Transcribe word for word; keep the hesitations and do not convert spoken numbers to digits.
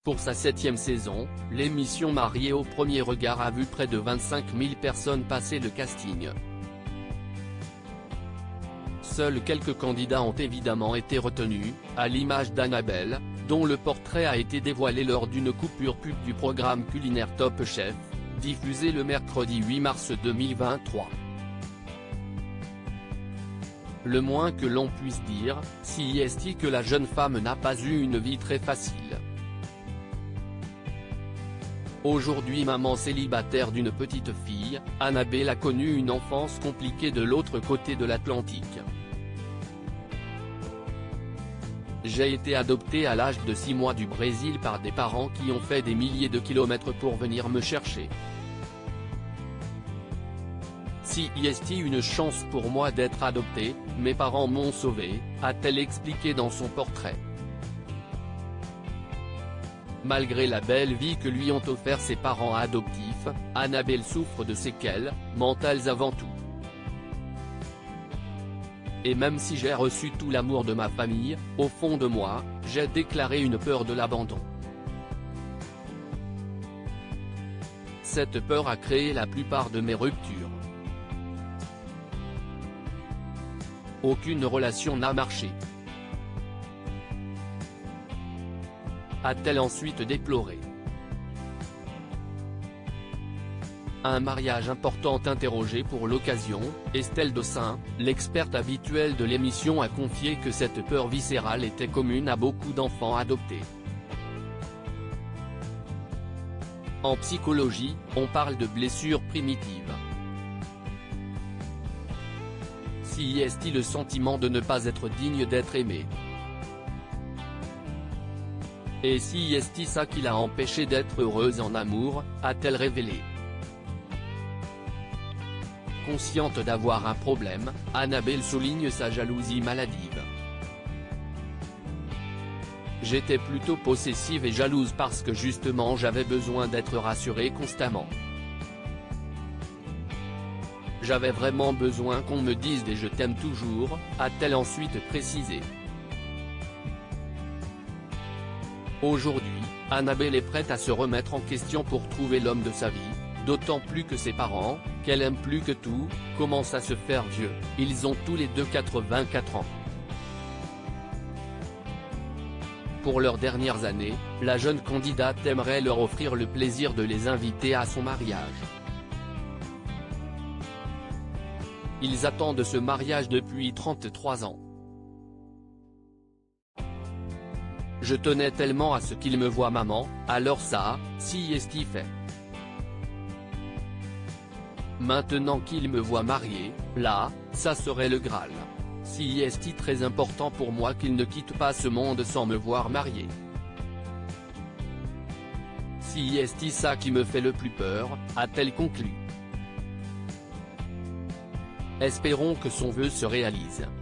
Pour sa septième saison, l'émission Mariée au premier regard a vu près de vingt-cinq mille personnes passer le casting. Seuls quelques candidats ont évidemment été retenus, à l'image d'Annabelle, dont le portrait a été dévoilé lors d'une coupure pub du programme culinaire Top Chef, diffusé le mercredi huit mars deux mille vingt-trois. Le moins que l'on puisse dire, si est que la jeune femme n'a pas eu une vie très facile. Aujourd'hui maman célibataire d'une petite fille, Annabelle a connu une enfance compliquée de l'autre côté de l'Atlantique. J'ai été adoptée à l'âge de six mois du Brésil par des parents qui ont fait des milliers de kilomètres pour venir me chercher. Si est une chance pour moi d'être adoptée, mes parents m'ont sauvée, a-t-elle expliqué dans son portrait. Malgré la belle vie que lui ont offert ses parents adoptifs, Annabelle souffre de séquelles, mentales avant tout. Et même si j'ai reçu tout l'amour de ma famille, au fond de moi, j'ai déclaré une peur de l'abandon. Cette peur a créé la plupart de mes ruptures. Aucune relation n'a marché. A-t-elle ensuite déploré. Un mariage important interrogé pour l'occasion, Estelle Dossin, l'experte habituelle de l'émission a confié que cette peur viscérale était commune à beaucoup d'enfants adoptés. En psychologie, on parle de blessure primitive. Si est-il le sentiment de ne pas être digne d'être aimé? Et si est-il ça qui l'a empêché d'être heureuse en amour, a-t-elle révélé. Consciente d'avoir un problème, Annabelle souligne sa jalousie maladive. J'étais plutôt possessive et jalouse parce que justement j'avais besoin d'être rassurée constamment. J'avais vraiment besoin qu'on me dise des « je t'aime toujours », a-t-elle ensuite précisé. Aujourd'hui, Annabelle est prête à se remettre en question pour trouver l'homme de sa vie, d'autant plus que ses parents, qu'elle aime plus que tout, commencent à se faire vieux, ils ont tous les deux quatre-vingt-quatre ans. Pour leurs dernières années, la jeune candidate aimerait leur offrir le plaisir de les inviter à son mariage. Ils attendent ce mariage depuis trente-trois ans. Je tenais tellement à ce qu'il me voie maman, alors ça, si est-il fait. Maintenant qu'il me voit mariée, là, ça serait le Graal. Si est-il très important pour moi qu'il ne quitte pas ce monde sans me voir mariée. Si est-il ça qui me fait le plus peur, a-t-elle conclu. Espérons que son vœu se réalise.